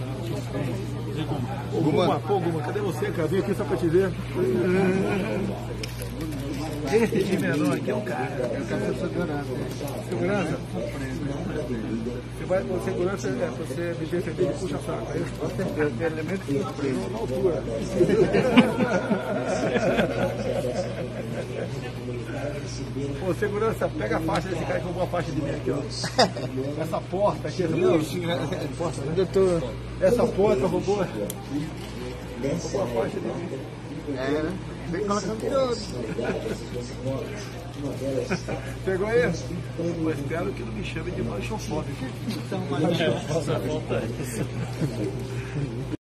Ô, Guma, cadê você, cara? Vim aqui só pra te ver. Esse de menor aqui é um cara. Eu quero ser segurança. Segurança? Você vai com segurança, você me defender de puxa-saco. Aí eu tenho elemento que surpreendeu na altura. Pô, segurança, pega a faixa desse cara que roubou a faixa de mim aqui, ó. Essa porta aqui, não, porta, né? Doutor, essa porta roubou a faixa de mim. É, né? Vem colocando tudo. Pegou aí? Eu espero que não me chame de manchofóbico. Então,